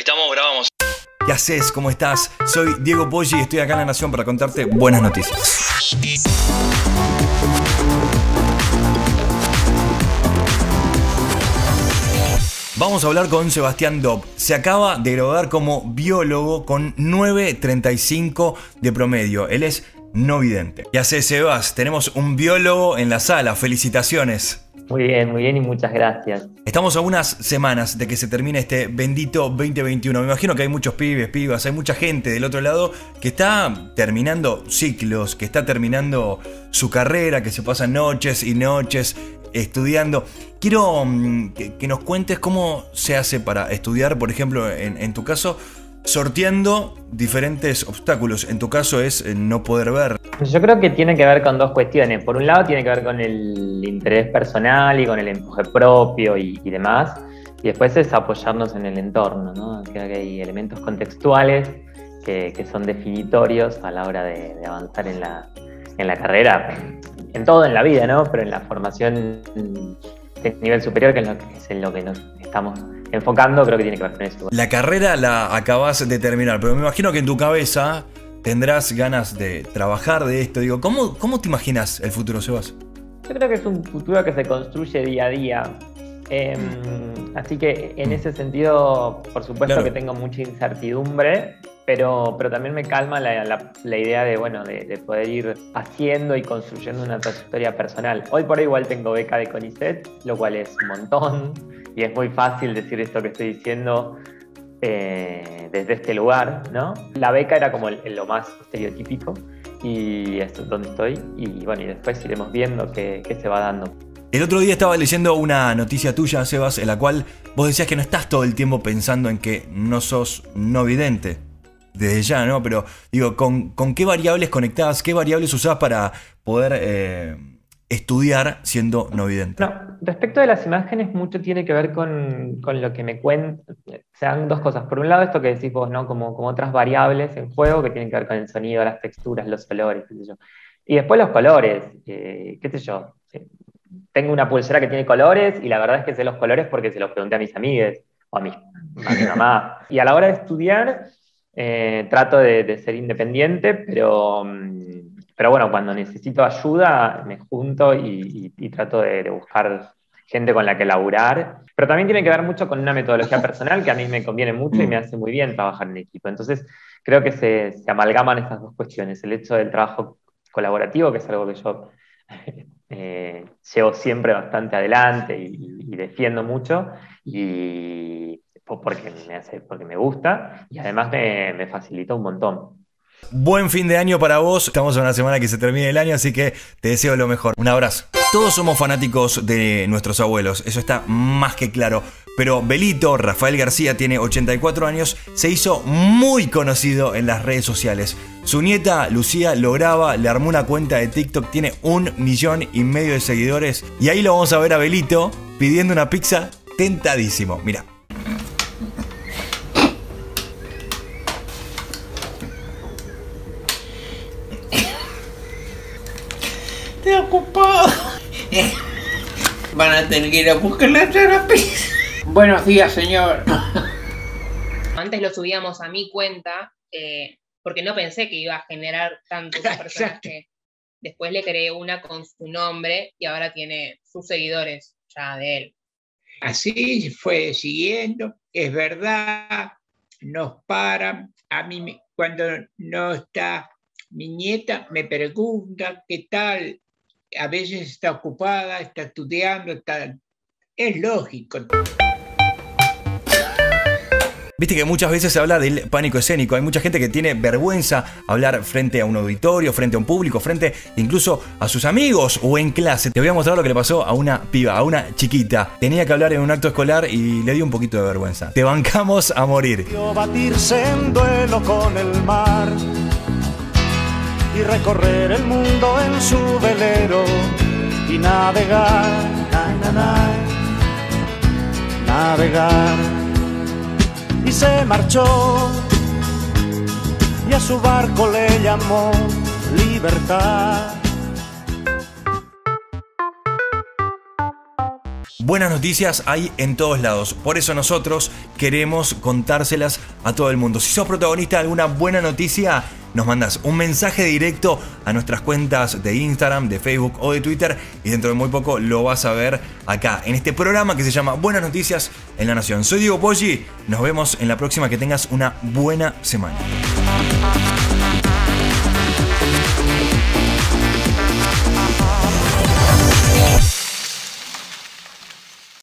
Estamos, grabamos. ¿Qué haces? ¿Cómo estás? Soy Diego Poggi y estoy acá en La Nación para contarte buenas noticias. Vamos a hablar con Sebastián Dopp. Se acaba de graduar como biólogo con 9.35 de promedio. Él es no vidente. ¿Qué haces, Sebas? Tenemos un biólogo en la sala. Felicitaciones. Muy bien y muchas gracias. Estamos a unas semanas de que se termine este bendito 2021. Me imagino que hay muchos pibes, pibas, hay mucha gente del otro lado que está terminando ciclos, que está terminando su carrera, que se pasan noches y noches estudiando. Quiero que nos cuentes cómo se hace para estudiar, por ejemplo, en tu caso, sorteando diferentes obstáculos. En tu caso es no poder ver. Yo creo que tiene que ver con dos cuestiones. Por un lado tiene que ver con el interés personal y con el empuje propio y demás. Y después es apoyarnos en el entorno, ¿no? Creo que hay elementos contextuales que son definitorios a la hora de avanzar en la carrera. En todo en la vida, ¿no? Pero en la formación de nivel superior, que es en lo que nos estamos enfocando, creo que tiene que ver con eso. La carrera la acabas de terminar, pero me imagino que en tu cabeza tendrás ganas de trabajar de esto. Digo, ¿cómo te imaginas el futuro, Sebas? Yo creo que es un futuro que se construye día a día. Así que en ese sentido, por supuesto, claro, que tengo mucha incertidumbre, pero también me calma la idea de poder ir haciendo y construyendo una trayectoria personal. Hoy por hoy igual tengo beca de CONICET, lo cual es un montón, y es muy fácil decir esto que estoy diciendo desde este lugar, ¿no? La beca era como lo más estereotípico, y esto es donde estoy, y bueno, y después iremos viendo qué se va dando. El otro día estaba leyendo una noticia tuya, Sebas, en la cual vos decías que no estás todo el tiempo pensando en que no sos no vidente. Desde ya, ¿no? Pero digo, ¿con qué variables conectás, qué variables usás para poder estudiar siendo no vidente? No, respecto de las imágenes, mucho tiene que ver con lo que me cuentan. Sean dos cosas. Por un lado, esto que decís vos, ¿no? Como otras variables en juego que tienen que ver con el sonido, las texturas, los olores, qué sé yo. Y después los colores, qué sé yo. Tengo una pulsera que tiene colores y la verdad es que sé los colores porque se los pregunté a mis amigas o a mi mamá. Y a la hora de estudiar, trato de ser independiente, pero bueno, cuando necesito ayuda me junto y trato de buscar gente con la que laburar. Pero también tiene que ver mucho con una metodología personal que a mí me conviene mucho y me hace muy bien trabajar en equipo. Entonces creo que se amalgaman esas dos cuestiones. El hecho del trabajo colaborativo, que es algo que yo llevo siempre bastante adelante y defiendo mucho, y porque me gusta y además me facilita un montón. Buen fin de año para vos. Estamos en una semana que se termine el año, así que te deseo lo mejor. Un abrazo. Todos somos fanáticos de nuestros abuelos, eso está más que claro. Pero Belito, Rafael García, tiene 84 años, se hizo muy conocido en las redes sociales. Su nieta, Lucía, lo graba, le armó una cuenta de TikTok, tiene 1,5 millones de seguidores. Y ahí lo vamos a ver a Belito pidiendo una pizza tentadísimo. Mira. Estoy ocupado. Van a tener que ir a buscar la terapia. Buenos días, señor. Antes lo subíamos a mi cuenta porque no pensé que iba a generar tantos personajes. Después le creé una con su nombre y ahora tiene sus seguidores ya de él. Así fue siguiendo. Es verdad, nos paran. A mí cuando no está mi nieta me pregunta qué tal. A veces está ocupada, está estudiando, es lógico. Viste que muchas veces se habla del pánico escénico. Hay mucha gente que tiene vergüenza hablar frente a un auditorio, frente a un público, frente incluso a sus amigos o en clase. Te voy a mostrar lo que le pasó a una piba, a una chiquita. Tenía que hablar en un acto escolar y le dio un poquito de vergüenza. Te bancamos a morir. Batirse en duelo con el mar y recorrer el mundo en su velero y navegar, navegar. Y se marchó y a su barco le llamó libertad. Buenas noticias hay en todos lados. Por eso nosotros queremos contárselas a todo el mundo. Si sos protagonista de alguna buena noticia, nos mandás un mensaje directo a nuestras cuentas de Instagram, de Facebook o de Twitter, y dentro de muy poco lo vas a ver acá en este programa que se llama Buenas Noticias en La Nación. Soy Diego Poggi, nos vemos en la próxima, que tengas una buena semana.